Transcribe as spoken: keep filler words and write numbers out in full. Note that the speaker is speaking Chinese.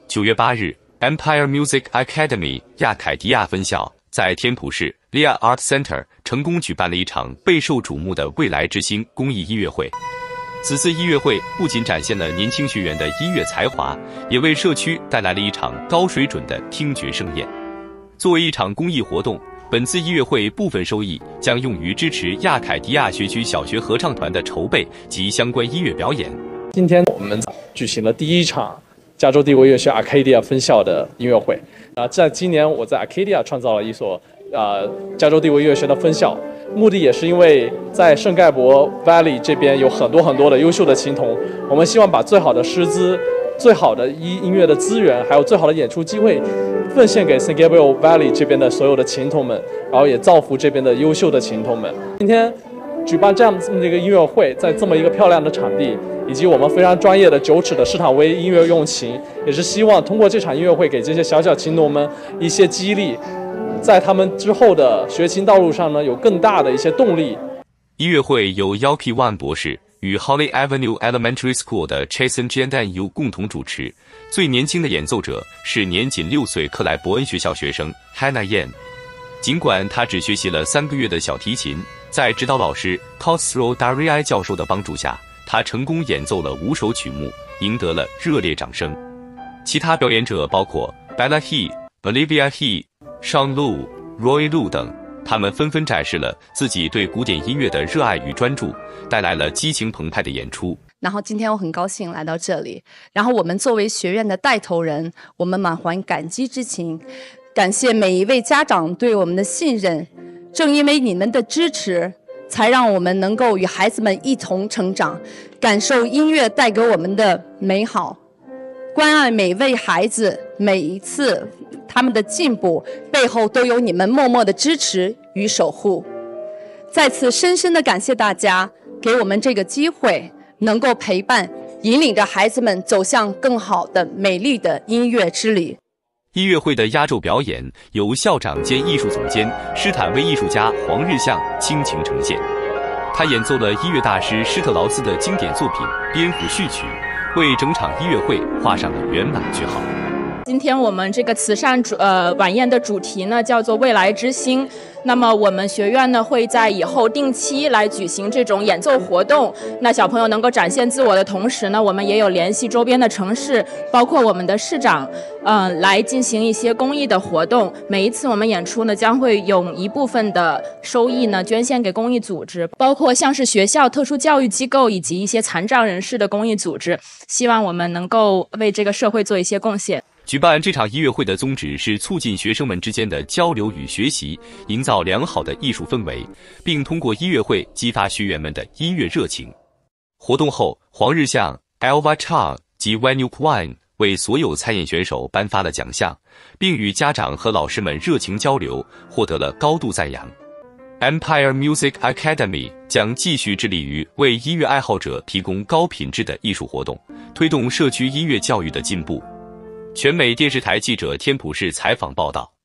九月八日 ，Empire Music Academy 亚凯迪亚分校在天普市 Lia Art Center 成功举办了一场备受瞩目的未来之星公益音乐会。此次音乐会不仅展现了年轻学员的音乐才华，也为社区带来了一场高水准的听觉盛宴。作为一场公益活动，本次音乐会部分收益将用于支持亚凯迪亚学区小学合唱团的筹备及相关音乐表演。 今天我们举行了第一场加州帝国音乐学 Arcadia 分校的音乐会。啊，在今年我在 Arcadia 创造了一所呃加州帝国音乐学的分校，目的也是因为在圣盖博 Valley 这边有很多很多的优秀的琴童，我们希望把最好的师资、最好的音音乐的资源，还有最好的演出机会，奉献给 San Gabriel Valley 这边的所有的琴童们，然后也造福这边的优秀的琴童们。今天举办这样子的一个音乐会，在这么一个漂亮的场地，以及我们非常专业的九尺的施坦威音乐用琴，也是希望通过这场音乐会给这些小小琴童们一些激励，在他们之后的学琴道路上呢，有更大的一些动力。 音乐会由 Yalki Wan 博士与 Holly Avenue Elementary School 的 Chasen Jiandan Yu 共同主持。最年轻的演奏者是年仅六岁克莱伯恩学校学生 Hannah Yan。尽管他只学习了三个月的小提琴，在指导老师 Khosrow Darii 教授的帮助下，他成功演奏了五首曲目，赢得了热烈掌声。其他表演者包括 Bella He、Olivia He、Sean Lu、Roy Lu 等，他们纷纷展示了自己对古典音乐的热爱与专注，带来了激情澎湃的演出。 然后今天我很高兴来到这里，然后我们作为学院的带头人，我们满怀感激之情，感谢每一位家长对我们的信任，正因为你们的支持，才让我们能够与孩子们一同成长，感受音乐带给我们的美好，关爱每位孩子，每一次他们的进步背后都有你们默默的支持与守护。再次深深的感谢大家给我们这个机会，能够陪伴引领着孩子们走向更好的美丽的音乐之旅。 音乐会的压轴表演由校长兼艺术总监施坦威艺术家黄日向倾情呈现，他演奏了音乐大师施特劳斯的经典作品《边虎序曲》，为整场音乐会画上了圆满句号。 今天我们这个慈善主呃晚宴的主题呢叫做未来之星。那么我们学院呢会在以后定期来举行这种演奏活动。那小朋友能够展现自我的同时呢，我们也有联系周边的城市，包括我们的市长，嗯、呃，来进行一些公益的活动。每一次我们演出呢，将会用一部分的收益呢捐献给公益组织，包括像是学校、特殊教育机构以及一些残障人士的公益组织。希望我们能够为这个社会做一些贡献。 举办这场音乐会的宗旨是促进学生们之间的交流与学习，营造良好的艺术氛围，并通过音乐会激发学员们的音乐热情。活动后，黄日向、Elva Chang 及 Wanyuk Wan 为所有参演选手颁发了奖项，并与家长和老师们热情交流，获得了高度赞扬。Empire Music Academy 将继续致力于为音乐爱好者提供高品质的艺术活动，推动社区音乐教育的进步。全美电视台记者天普市采访报道。